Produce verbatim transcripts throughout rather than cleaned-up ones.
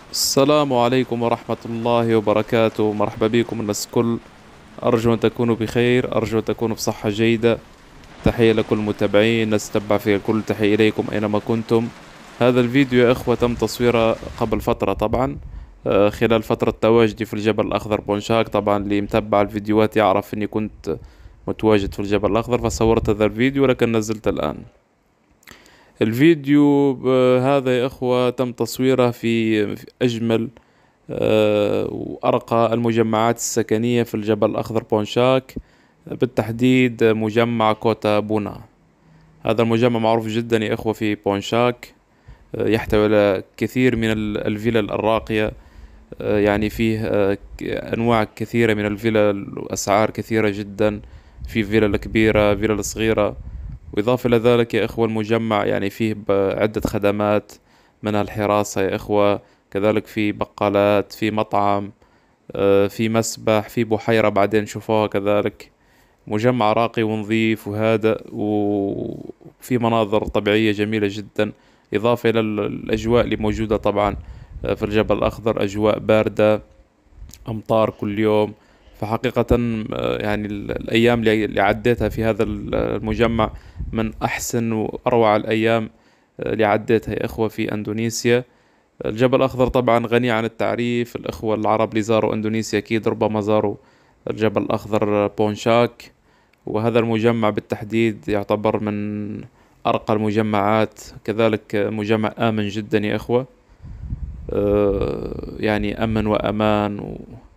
السلام عليكم ورحمة الله وبركاته. مرحبا بكم الناس الكل. أرجو أن تكونوا بخير، أرجو أن تكونوا بصحة جيدة. تحية لكل المتابعين، الناس تتبع في الكل، تحية إليكم أينما كنتم. هذا الفيديو يا إخوة تم تصويره قبل فترة طبعا، آه، خلال فترة تواجدي في الجبل الأخضر بونشاك. طبعا اللي متبع الفيديوهات يعرف أني كنت متواجد في الجبل الأخضر، فصورت هذا الفيديو لكن نزلته الآن. الفيديو ب- هذا يا إخوة تم تصويره في في أجمل آه، وأرقى المجمعات السكنية في الجبل الأخضر بونشاك، بالتحديد مجمع كوتا بونا. هذا المجمع معروف جدا يا إخوة في بونشاك، آه، يحتوي على كثير من ال- الفلل الراقية. آه، يعني فيه آه، ك- أنواع كثيرة من الفلل وأسعار كثيرة جدا. في فلل كبيرة، فلل صغيرة. وإضافة إلى ذلك يا إخوة المجمع يعني فيه ب- عدة خدمات، منها الحراسة يا إخوة، كذلك في بقالات، في مطعم، آه، في مسبح، في بحيرة بعدين شوفوها كذلك. مجمع راقي ونظيف وهادئ، وفي مناظر طبيعية جميلة جدا. إضافة إلى ال- الأجواء اللي موجودة طبعا آه، في الجبل الأخضر، أجواء باردة، أمطار كل يوم. فحقيقة آه، يعني ال- الأيام اللي اللي عديتها في هذا ال- المجمع من أحسن وأروع الأيام آه، اللي عديتها يا إخوة في أندونيسيا. الجبل الأخضر طبعا غني عن التعريف. الإخوة العرب اللي زاروا أندونيسيا أكيد ربما زاروا الجبل الأخضر بونشاك. وهذا المجمع بالتحديد يعتبر من أرقى المجمعات، كذلك مجمع آمن جدا يا إخوة. آه، يعني أمن وأمان،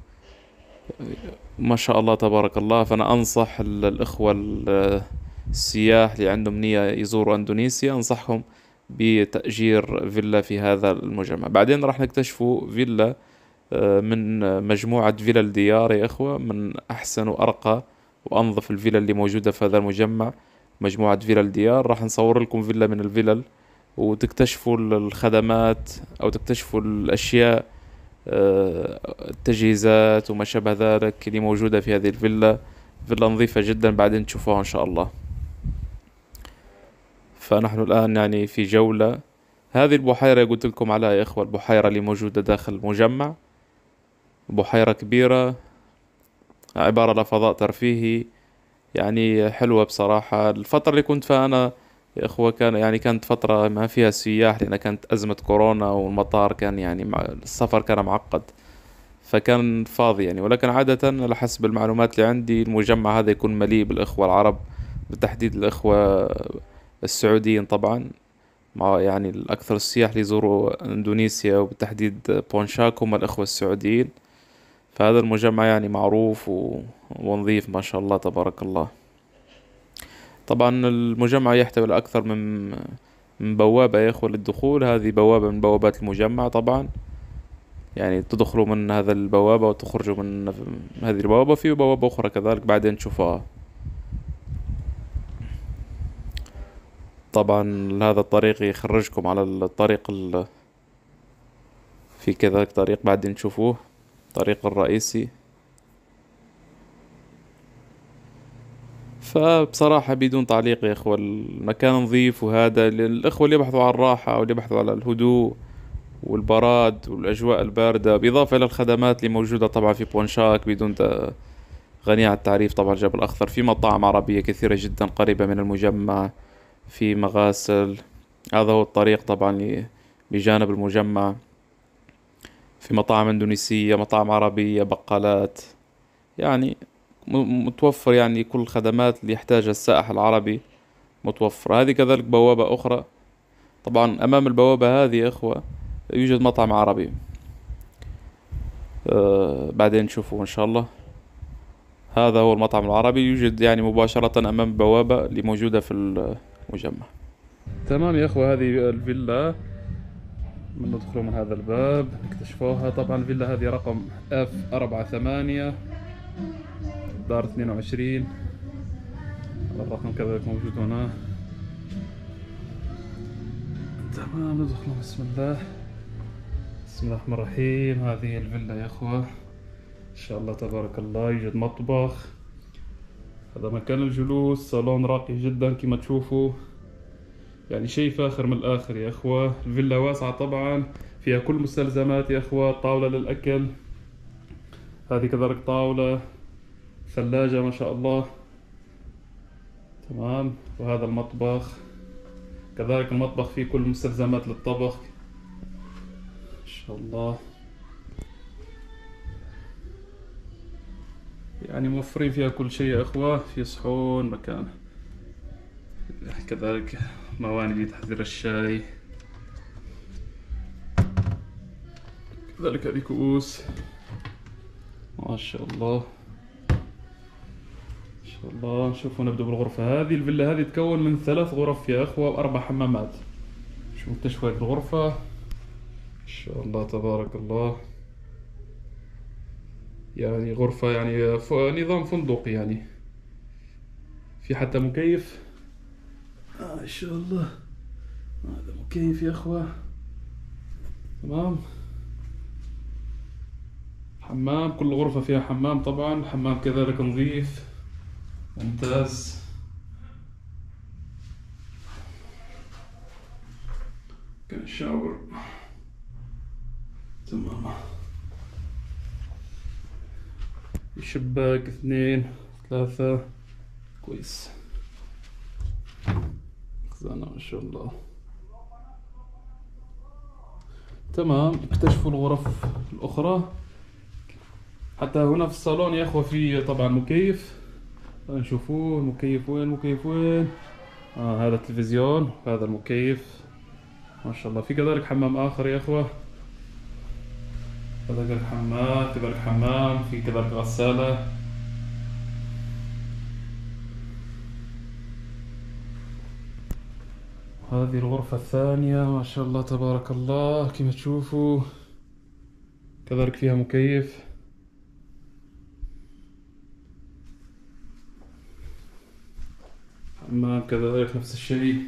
وما شاء الله تبارك الله. فأنا أنصح ال- الإخوة ال- السياح اللي عندهم نية يزوروا أندونيسيا، أنصحهم بتأجير فيلا في هذا المجمع. بعدين راح نكتشفوا فيلا آه، من مجموعة فيلا ديار يا إخوة، من أحسن وأرقى وأنظف الفيلا اللي موجودة في هذا المجمع. مجموعة فيلا ديار، راح نصور لكم فيلا من الفيلل وتكتشفوا ال- الخدمات، أو تكتشفوا الأشياء، آه، التجهيزات وما شابه ذلك اللي موجودة في هذه الفيلا. فيلا نظيفة جدا، بعدين تشوفوها إن شاء الله. فنحن الآن يعني في جولة. هذه البحيرة اللي قلت لكم عليها يا إخوة، البحيرة اللي موجودة داخل المجمع، بحيرة كبيرة عبارة عن فضاء ترفيهي، يعني حلوة بصراحة. الفترة اللي كنت فيها أنا يا إخوة كان يعني كانت فترة ما فيها سياح، لأن كانت أزمة كورونا والمطار كان يعني مع السفر كان معقد، فكان فاضي يعني. ولكن عادة على حسب المعلومات اللي عندي المجمع هذا يكون مليء بالإخوة العرب، بالتحديد الإخوة السعوديين طبعا. مع يعني الأكثر السياح اللي يزوروا إندونيسيا وبالتحديد بونشاك هم الإخوة السعوديين. فهذا المجمع يعني معروف و... ونظيف ما شاء الله تبارك الله. طبعا المجمع يحتوي على أكثر من من بوابة يا إخوة للدخول. هذه بوابة من بوابات المجمع طبعا، يعني تدخلوا من هذا البوابة وتخرجوا من هذه البوابة. في بوابة أخرى كذلك بعدين تشوفوها. طبعا هذا الطريق يخرجكم على الطريق ال... في كذلك طريق بعدين تشوفوه، الطريق الرئيسي. فبصراحة بدون تعليق يا إخوة، المكان نظيف وهذا للإخوة اللي يبحثوا عن الراحة أو اللي يبحثوا على الهدوء والبراد والأجواء الباردة، بإضافة إلى الخدمات اللي موجودة طبعا في بونشاك بدون ت- غنية عن التعريف. طبعا الجبل الأخضر في مطاعم عربية كثيرة جدا قريبة من المجمع، في مغاسل. هذا هو الطريق طبعا ل- بجانب المجمع. في مطاعم إندونيسية، مطاعم عربية، بقالات، يعني م- متوفر يعني كل الخدمات اللي يحتاجها السائح العربي متوفرة. هذه كذلك بوابة أخرى. طبعا أمام البوابة هذه يا إخوة يوجد مطعم عربي، آه بعدين نشوفه إن شاء الله. هذا هو المطعم العربي، يوجد يعني مباشرة أمام البوابة اللي موجودة في المجمع. تمام يا إخوة، هذه الفيلا من ندخل من هذا الباب نكتشفوها. طبعا الفيلا هذه رقم اف أربعة ثمانية، دار اثنين وعشرين. الرقم كذلك موجود هنا. تمام ندخل بسم الله. بسم الله الرحمن الرحيم. هذه الفيلا يا اخوة ان شاء الله تبارك الله. يوجد مطبخ، هذا مكان الجلوس، صالون راقي جدا كما تشوفوا. يعني شيء فاخر من الآخر يا إخوة. الفيلا واسعة طبعا، فيها كل مستلزمات يا إخوة. طاولة للأكل، هذه كذلك طاولة، ثلاجة ما شاء الله، تمام. وهذا المطبخ كذلك، المطبخ فيه كل مستلزمات للطبخ ما شاء الله. يعني موفرين فيها كل شيء يا إخوة. في صحون مكان، كذلك موانئ لتحضير الشاي، كذلك هذه كؤوس ما شاء الله ما شاء الله. شوفوا نبدأ بالغرفة هذه. الفيلا هذه تكون من ثلاث غرف يا إخوة وأربع حمامات. شوفوا تشوية الغرفة ما شاء الله تبارك الله. يعني غرفة يعني نظام فندقي، يعني في حتى مكيف آه ما شاء الله. هذا مكيف يا إخوة، تمام. حمام، كل غرفة فيها حمام طبعا. الحمام كذلك نظيف ممتاز. كان شاور، تمام. شباك اثنين ثلاثة، كويس. خزانة ما شاء الله، تمام. اكتشفوا الغرف الأخرى. حتى هنا في الصالون يا أخوة في طبعا مكيف. نشوفوه المكيف وين، المكيف وين؟ آه هذا التلفزيون، هذا المكيف ما شاء الله. في كذلك حمام آخر يا أخوة، كذلك حمام، كذلك حمام، في كذلك غسالة. هذه الغرفة الثانية ما شاء الله تبارك الله. كما تشوفوا كذلك فيها مكيف. حمام كذلك نفس الشيء،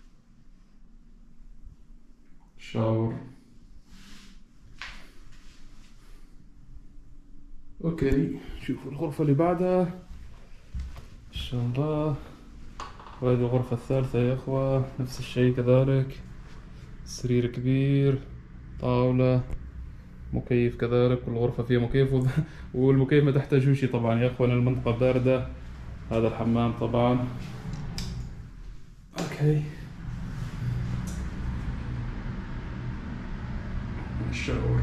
شاور. اوكي، شوفوا الغرفة اللي بعدها ان شاء الله. وهذه الغرفة الثالثة يا اخوة، نفس الشيء كذلك. سرير كبير، طاولة، مكيف كذلك. كل غرفة فيها مكيف والمكيف ما تحتاجون شيء طبعا يا اخوان، المنطقة باردة. هذا الحمام طبعا. اوكي، الشاور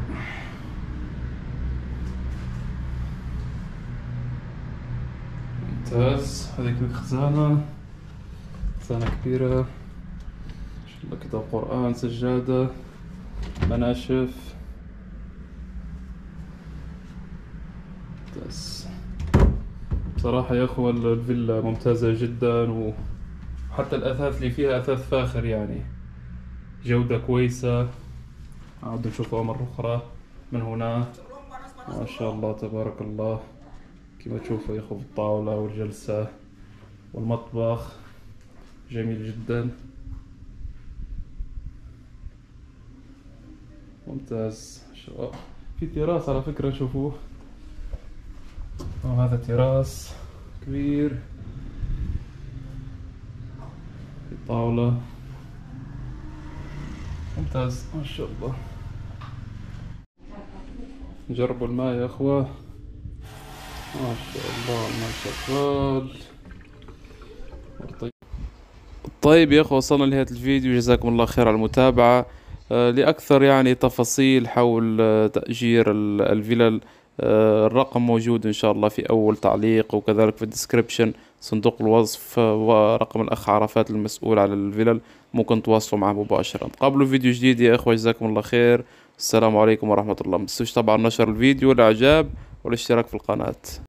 ممتاز. هذيك الخزانة، خزانة كبيرة ما شاء الله. كتاب قرآن، سجادة، مناشف، ممتاز. بصراحة يا أخوة الفيلا ممتازة جدا، وحتى الأثاث اللي فيها أثاث فاخر، يعني جودة كويسة. عاد نشوفها مرة أخرى من هنا ما شاء الله تبارك الله. كما تشوفوا يا أخو الطاولة والجلسة والمطبخ جميل جدا، ممتاز ما شاء الله. في تراس على فكرة، شوفوه. وهذا تراس كبير، في طاولة، ممتاز ما شاء الله. جربوا الماء يا اخوة ما شاء الله، الماء شغال. طيب يا اخوة، وصلنا لنهاية الفيديو. جزاكم الله خير على المتابعة. آه لأكثر يعني تفاصيل حول آه تأجير الفلل، آه الرقم موجود إن شاء الله في أول تعليق، وكذلك في الديسكريبشن صندوق الوصف، آه ورقم الأخ عرفات المسؤول على الفلل، ممكن تواصلوا معه مباشرة. قبلوا فيديو جديد يا اخوة، جزاكم الله خير. السلام عليكم ورحمة الله. متنسوش طبعا نشر الفيديو، الإعجاب والاشتراك في القناة.